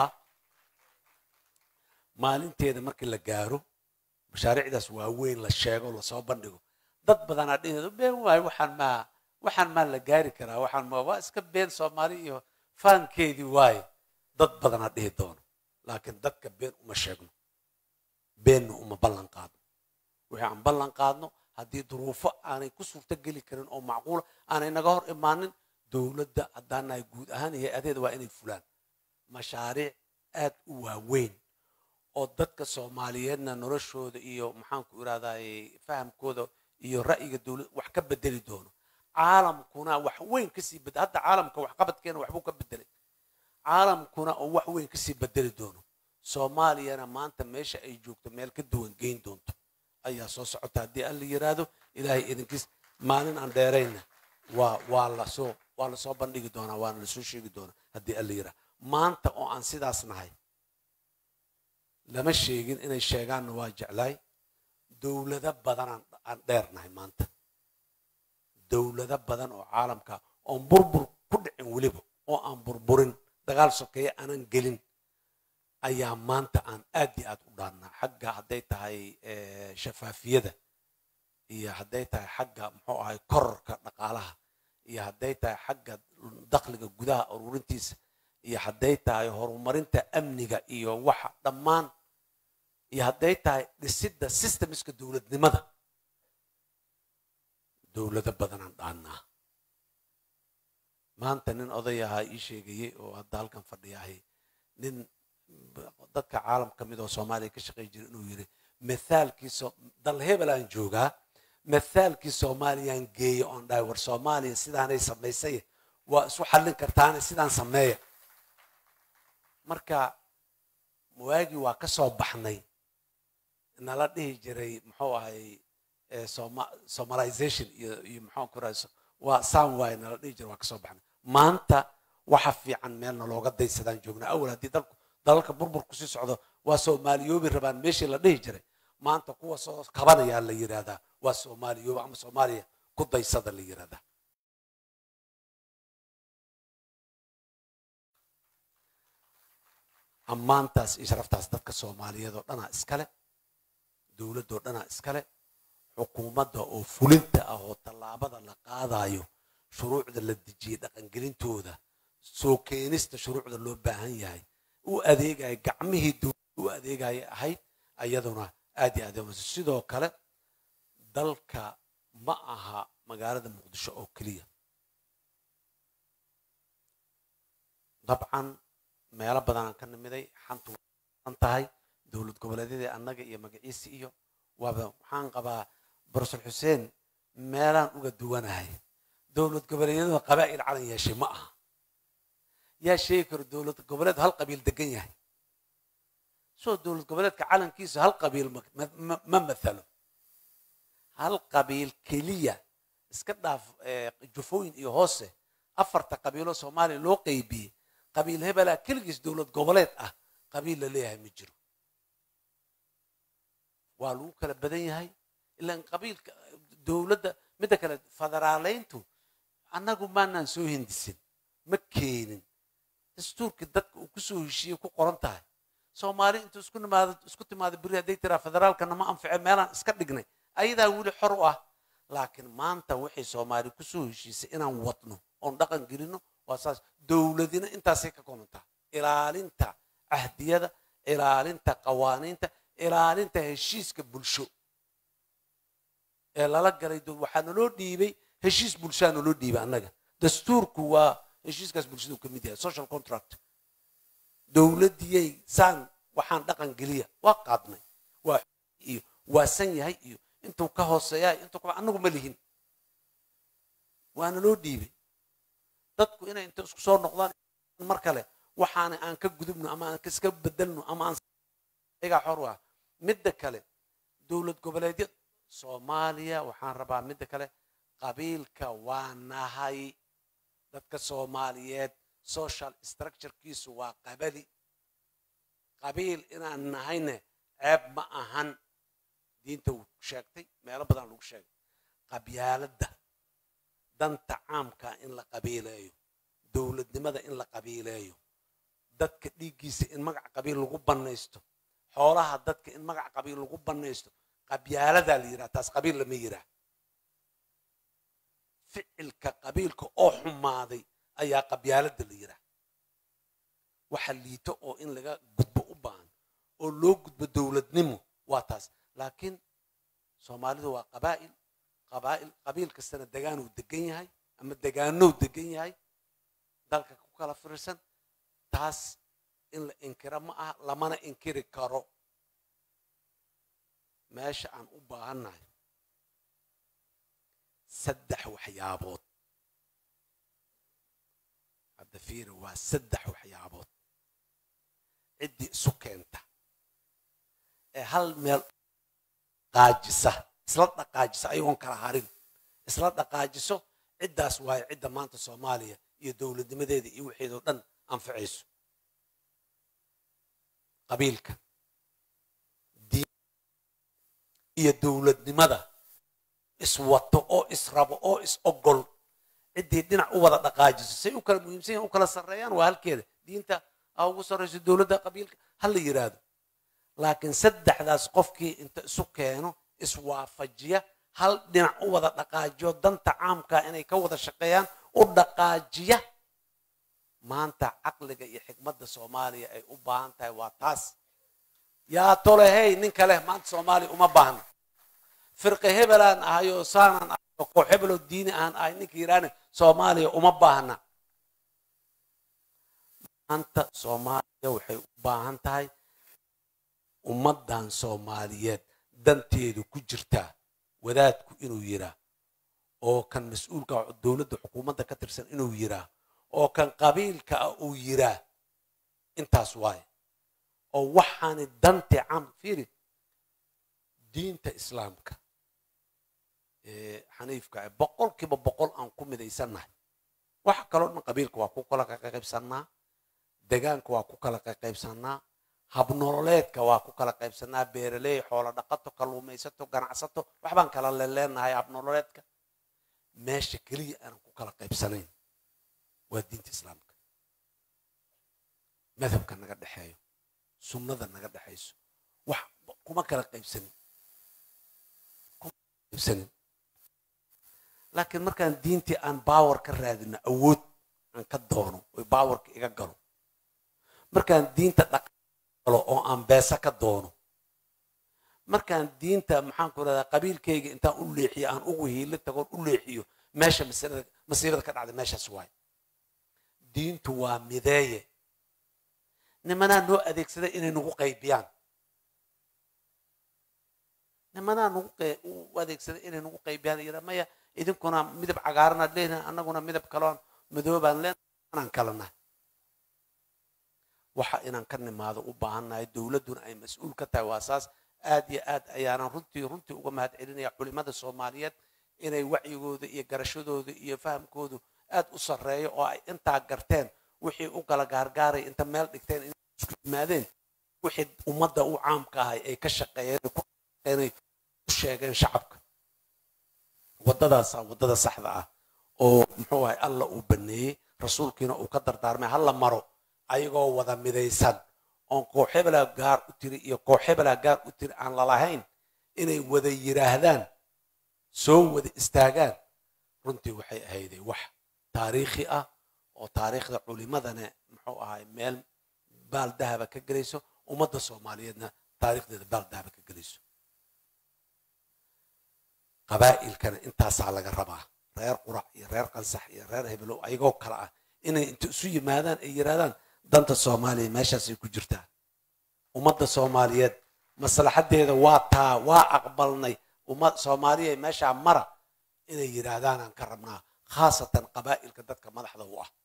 maalinteeda markii la gaaro mashaariicdaas waa weyn la sheego la soo bandhigo dad badan aa dhigay been waay waxaan ma la gaari karaa waxaan ma waa iska been Soomaali iyo faankeedii waay dad badan aa dhihi doono laakiin dadka been uma sheegno been uma ballan qaadno wixii aan ballan qaadno haddii duruufo aanay ku suurta geli karin oo macquul aanay naga hor imaanin dawladda haddaan ay guud ahaan iyo adeed waa inay fulaan mashaariic aad u waaweyn oo dadka Soomaaliyeedna noloshooda iyo maxaan ku iraahdaa fahamkooda iyo ra'yiga dawladda wax ka bedeli doono caalamkuna wax weyn ka sii bedel hadda caalamka wax qabadkeena waxbuu ka bedelay caalamkuna oo wax weyn ka sii bedeli doono Soomaaliyana maanta meesha ay joogto meel ka duwan geyn doonto ayaa soo socota haddii aan la yiraahdo ilaahay idinkiis maalin aan dheerayna waa la soo bandhigi doonaa waana la soo sheegi doonaa haddii aan la yiraahdo maanta oo aan sidaas nahay lama sheegin inay sheegaanna waa jeclaay dawlado badan aan dheernahay maanta dawlado badan oo caalamka oo burbur ku dhicin waliba oo aan burburin dagaal sokeeye aanan gelin ayaa maanta aan aad iyo aad u dhaannaa xagga hadday tahay shafaafiyada iyo hadday tahay xagga muxuu ahay kororka dhaqaalaha iyo hadday tahay xagga dakhliga gudaha ururintiisa iyo hadday tahay horumarinta amniga iyo waxa dhammaan iyo hadday tahay dhisidda systemska dawladnimada dawlado badan aan dhaannaa maanta nin oday ahaa ii sheegayay oo hadda halkan fadhiyahay nin dadka caalamka mid oo Soomaaliya ka shaqeey jiray inuu yiri mithaalkiisa dal hebel aan joogaa مثالكي سوماليان جاي اون دايور سوماليا سيدانay samaysay waa isu xallin kartaan sidaan sameeya marka muwaagi waa ka soo baxnay nala dhihi jiray muxuu ahay Somalization iyo muxuu ku raayso waa soundway nala dhihi jiray waa ka soo baxnay maanta waxa fiican meelna looga daysadaan joognaa awal hadii dalka burbur ku sii socdo waa Soomaaliyoobi rabaan meeshii la dhihi jiray maanta kuwa soo kabanaya la yiraahdaa waa Soomaaliyoobi ama Soomaaliya ku daysada la yiraahdaa ammaantaas ishraftaas dadka Soomaaliyeed oo dhana iskale dawladda oo dhana iskale xukuumadda oo fulinta ah oo tallaabada la qaadayo shuruucda la dejiyay dhaqangelintooda soo keenista shuruucda loo baahan yahay u adeegay gacmihii dawladda u adeegay ahayd ayaduna aad iyo aad sidoo kale dalka ma aha magaalada Muqdisho oo kaliya dabcan meelo badan ka nimiday xantu antahay dawlad goboleedyada annaga iyo magaciisi iyo waaba waxaan qabaa Barsul Xuseen meelaan uga duwanahay dawlad goboleedyada qabaa'il calan yeeshay ma aha yaa sheekar dawlad goboleed hal qabiil degan yahay soo dawlad goboleedka calankiisa hal qabiil ma mathalo hal qabiil kaliya iska dhaaf jufooyin iyo hoose afarta qabiilo Soomaaliya loo qaybiyay qabiil hebela kaligiis dawlad goboleed ah qabiil la leeyahay ma jiro waa lagu kala badan yahay ilaa qabiilka dawladda mid kale federaaleyntu annagu maanaan soo hindisin ma keenin dastuurka dadka uu ku soo heshiiyay ku qoran tahay Soomaali inta isku timaado bari haday tira federaalkana ma anfaco meelaan iska dhignay ayadaa wili xor u ah laakiin maanta waxay Soomaali ku soo heshiisay inaan wadno oo dhaqan gelino واساس دولتنا انت سيكا كومنتا ilaalinta ahdiyada ilaalinta qawaaniinta ilaalinta heshiiska bulsho ee lala galay waxaana loo dhiibay heshiis bulshana loo dhiibay annaga dastuurku waa heshiiskaas bulshadu ka mid yahay social contract dawladiyay saan waxaan dhaqan geliya waa qaadnay waa san yahay iyo intuu ka hooseeyaa intuu ka annagu ma lihin waana loo dhiibay dadku inay inta isku soo noqdaan mar kale waxaan aan ka gudubno ama aan iska bedelno ama aan iga xor ah midda kale dawlad goboleedyada Soomaaliya waxaan rabaa midda kale qabiilka waa nahay dadka Soomaaliyeed social structure kiisu waa qabali qabiil inaan nahayne ceeb ma ahan diinta uu sheegtay meelo badan lagu sheegay qabyaaladda danta caamka in la qabiileeyo dawladnimada in la qabiileeyo dadka dhigiisa in magac qabiil lagu banaysto xoolaha dadka in magac qabiil lagu banaysto qabyaalada la yiraahdo taas qabiil lama yiraahdo ficilka qabiilka oo xumaaday ayaa qabyaalada la yiraahdo waxa liito oo in laga gudbo u baahan oo loo gudbo dawladnimo waa taas laakiin Soomaalidu waa qabiil kastana degaan uu degan yahay ama degaano degan yahay dalka ku kala fiirsan taas in la inkira ma ah lamana inkiri karo meesha aan u baahanahay saddex waxyaabood hadda fiir waa saddex waxyaabood cidii isu keenta ee hal meel qaajisa isla dhaqaajisa ayagoon kala harin isla dhaqaajiso ciddaas waay cidda maanta Soomaaliya iyo dawladnimadeeda iyo wixii dhan anfacayso qabiilka diin iyo dawladnimada iswato oo israbo oo is ogol cidii dhinac u wada dhaqaajiso say u kala muhiimsan yihiin u kala sareeyaan waa halkeeda diinta ugu sareyso dawladda qabiilka hal la yiraahdo laakiin saddexdaas qofkii inta isu keeno iswaafajiya hal dhinac u wada dhaqaajiyo danta caamka inay ka wada shaqeeyaan u dhaqaajiya maanta aqliga iyo xikmadda Soomaaliya ay u baahan tahay waa taas yaa tolehey nin kale maanta Soomaaliya uma baahna firqa hebelaan ahayo saanan ko hebelo diini aan ay ninkii Iiraan Soomaaliya uma baahna maanta Soomaaliya waxay u baahan tahay ummadan Soomaaliyeed danteedu ku jirta wadaadku inuu yiraa oo kan mas'uulka dowladda xukuumadda ka tirsan inuu yiraa oo kan qabiilka ah uu yiraa intaas waaye oo waxaani dante caam fiiri diinta islaamka xaniifka boqolkiiba boqol aan ku midaysannahay wax kaloo dhan qabiilka waa ku kala qaybsannaa deegaanka waa ku kala qaybsannaa habnololeedka waa ku kala qaybsannaa beeraley xoolo dhaqato kalluumaysato ganacsato waxbaan kala leenahay habnololeedka meesha keliya aanan ku kala qaybsanayn waa diinta islaamka madhabka naga dhexeeyo sunnada naga dhexayso wax kuma kala qaybsanin laakiin markaan diintii aan baawar ka raadino awood aan ka doono oo baawarka iga galo markaan diinta dhaqalo oo aan beesa ka doono markaan diinta maxaan ku radaa qabiilkayga intaan u leexiyo aan ugu hiilo tagoon u leexiyo meesha masiibada ka dhacda meeshaas waaye diintu waa mideeye nimanaa noo adeegsada inay nagu qaybiyaan nimanaa u adeegsada inay nagu qaybiyaan yidhaa maya idinkuna midab cagaaranaad leedahay annaguna midab kaloon madoobaan leenahay anaan kalanahay waxa inaan ka nimaado u baahannahay dowladduna ay mas-uul ka tahay waa saas aad iyo aad ayaanan runtii uga mahad celinaya culimada soomaaliyeed inay wacyigooda iyo garashadooda iyo fahamkoodu aad u sarreeyo oo ay intaa garteen wixii u kala gaargaaray inta meel dhigteen inay isku yimaadeen wixii ummadda u caamka ahay ay ka shaqeeyeen u sheegeen shacabka waddadaasa waddada saxda ah oo muxuu ahay alla uu baneeyey rasuulkiina uu ka dardaarmay hala maro ayagoo wada midaysan oon koox hebelaa gaar u tiri iyo koox hebelaa gaar u tiri aan lalahayn inay wada yiraahdaan soo wada istaagaan runtii waxay ahayday wax taariikhi ah oo taariikhda culimadana muxuu ahay meel baal dahaba ka gelayso ummadda soomaaliyeedna taariikhdeeda baal dahaba ka gelayso qabaa'ilkana intaasaa laga rabaa reer qurac iyo reer qansax iyo reer hebelow ayagoo kale ah inay inta isu yimaadaan ay yiraahdaan danta soomaaliya meeshaasay ku jirtaa ummadda soomaaliyeed maslaxadeeda waa aqbalnay ummad soomaaliya meeshaa mara inay yiraahdaan aan ka rabnaa khaasatan qabaa'ilka dadka madaxda u ah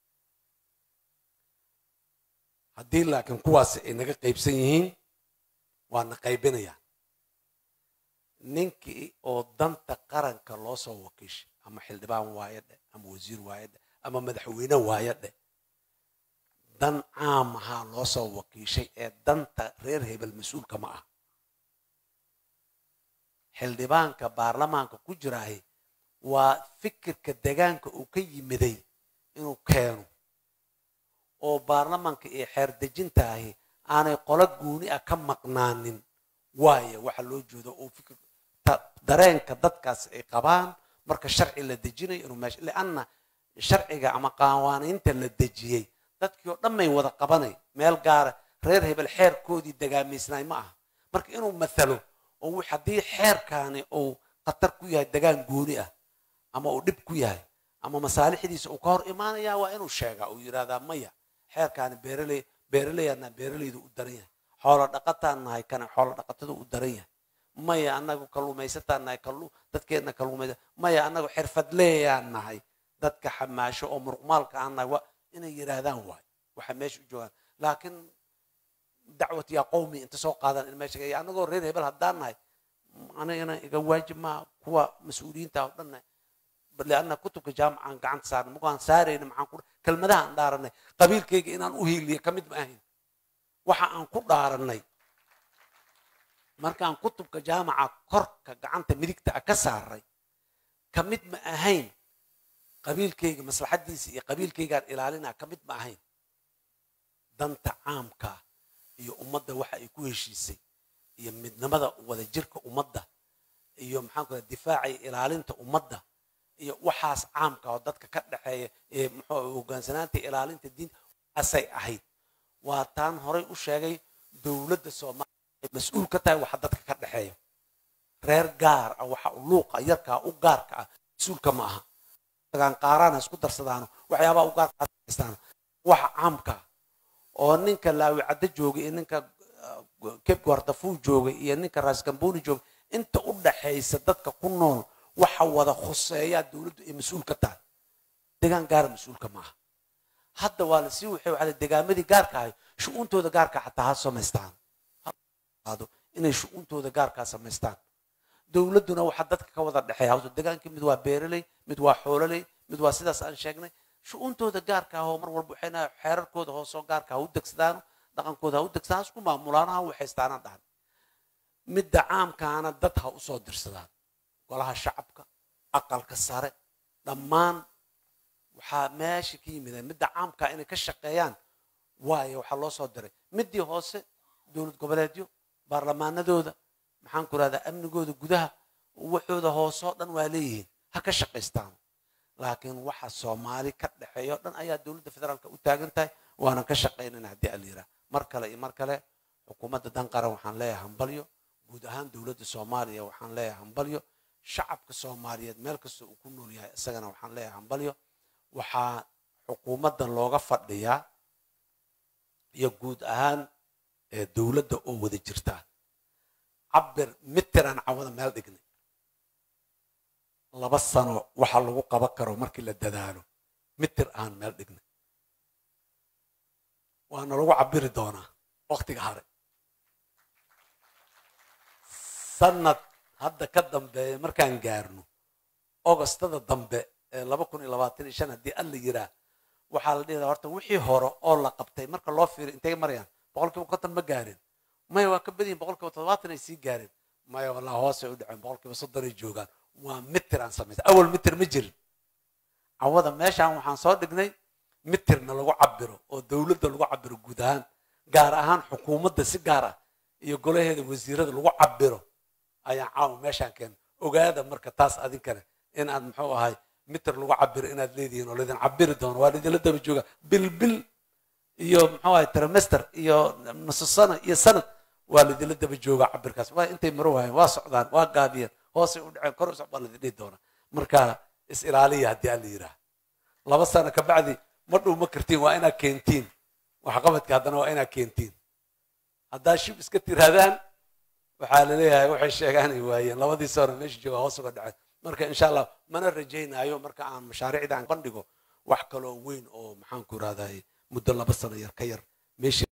haddii laakiin kuwaasi ay naga qaybsan yihiin waa na qaybinayaan ninkii oo danta qaranka loo soo wakiishay ama xildhibaan waaye dheh ama wasiir waaye dheh ama madaxweyne waaye dheh dan caam ahaa loo soo wakiishay ee danta reer hebel mas-uulka ma ah xildhibaanka baarlamaanka ku jiraahi waa fikirka deegaanka uu ka yimiday inuu keeno oo baarlamaanka iyo xeer dejintaahi aanay qolo gooni ah ka maqnaanin waayo waxa loo jeedo oo fikir dareenka dadkaas ay qabaan marka sharci la dejinayo inuu meesha lianna sharciga ama qawaaniinta la dejiyey dadkii oo dhan may wada qabanay meel gaara reer hebel xeerkoodii degaamaysnaay ma aha marka inuu mathalo oo haddii xeerkaani uu khatar ku yahay degaan gooni ah ama uu dhib ku yahay ama masaalixdiisa uu ka hor imaanaya waa inuu sheegaa uu yidhaahdaa maya xeerkaani beeraleyaadna beeralaydu u daran yahay xoolo dhaqataan nahay kana xoolo dhaqatada u daran yahay maya annagu kalluumaysataan nahay dadkeenna kalluumaysa maya annagu xirfadleeyaan nahay dadka xamaasho oo muruqmaalka aan nahay inay yiraahdaan waay waxa meesha u joogaan laakiin dacwat yaa qowmi inta soo qaadan in meesha annagoo reer hebel haddaan nahay anigana iga waajib maa kuwa mas-uuliyiinta oo dhan lianna kutubka jaamacaan gacanta saarnay markaan saarayna maxaan ku kelmadaha aan dhaaranay qabiilkayga inaan u hiiliyo ka mid ma ahayn waxa aan ku dhaaranay markaan kutubka jaamaca korka gacanta midigta ka saaray ka mid ma ahayn qabiilkayga maslaxadiisa iyo qabiilkaygaan ilaalinaa ka mid ma ahayn danta caamka iyo ummadda waxa ay ku heshiisay iyo midnimada wadajirka ummadda iyo maxaan ku difaaca ilaalinta ummadda iyo waxaas caamka oo dadka ka dhaxeeya ee muxuu hogaansanaanta ilaalinta diinta asay ahayd waa taan horay u sheegay dowladda Soomaaliya ay mas'uul ka tahay waxa dadka ka dhaxeeya reer gaar ah waxa luuqa yarka u gaarka ah mas'uulka ma aha tagaan qaaraan isku darsadaan waxyaabo u gaar qaadastaan waxa caamka oo ninka laawi cadda joogay ninka Cape Guardafuu joogay iyo ninka Ras Kamboni joogay انت قلنا حيث دادك كنون وحوض خصيات دولد مسؤول كتان دقان قار مسؤول كماها هذا والسي وحي على الدقامدي قاركاي شؤونتو دا قاركا حتى ها سميستان هذا إنay شؤونتooda gaarkaa samaystaan dawladuna waxa dadka ka wada dhaxay hawso deegaankii mid waa beeraley mid waa xoololey mid waa sidaas aan sheegnay شؤونتooda gaarkaa oo mar walba waxayna xeerarkooda hoosoo gaarkaa u degsadaan dhaqankooda u degsadaan isku maamulaanaha waxay istaanaan dhahan midda caamkaana dad ha u soo dirsadaan golaha shacabka aqalka sare dhammaan waxaa meesha ka yimideen midda caamka inay ka shaqeeyaan waayo waxaa loo soo diray middii hoose dowlad goboleedyo baarlamaanadooda maxaan ku raahdaa amnigooda gudaha waxooda hoosoo dhan waa leeyihiin ha ka shaqaystaan laakiin waxa Soomaali ka dhaxeeyo dhan ayaa dawladda federaalka u taagan tahay waana ka shaqeynaa hadii aliira mar kale xukuumadda dan qaran waxaan leeyahay hambalyo guud ahaan dawladda Soomaaliya waxaan leeyahay hambalyo shacabka Soomaaliyeed meel kasta uu ku nool yahay isagana waxaan leeyahay hambalyo waxa xukuumadda looga fadhiyaa iyo guud ahaan dawladda oo wada jirta cabir mitran cawada meel dhignay 2 sano waxa lagu qaban karo markii la dadaalo mitr aan meel dhignay waana lagu cabiri doonaa waqtiga hore sanad hadda ka dambeeya markaan gaarno Augustada dambe 2025 hadii alla yiraa waxa la dhigay horta wixii hore oo la qabtay marka loo fiiro intee marayaan boqolkiiba 50 ma gaarin ما يواكبدين بقولك وطلباتنا يصير قارن ما والله هوس يقول عن بقولك بصدر الجوجان ومتر عن سميت أول متر مجر عوضا ماشي عن حنصادقني متر نلقوا عبره والدولة نلقوا عبره جودان جارهان حكومة السجارة يقولوا هذا وزير نلقوا عبره أي عام ماشي كان وجاء مركز أدين كان إن عند محوا هاي متر نلقوا عبر إن الذين ولذين عبر دون والذين لده بيجوجا بال يوم محوا ترمستر يوم نص السنة سنة والدي لده بيجوجا عبر كاس وأنت مروها واسعدان وقابين هوسي ودعين كروس عبر الذين دونا مركا إسرائيلية هدي عليها الله بس أنا كبعدي مروا مكرتين وأنا كينتين وحقبت كهذا وأنا كينتين هذا شيء بس كتير هذان وحال ليها وحش يعني وهي الله ودي صار ليش جوا هوسي ودعين مركا إن شاء الله ما نرجعنا أيوة مركا عن مشاريع عن قندقو وحكلوا وين أو محن كور هذا مدة الله بس أنا يركير ماشي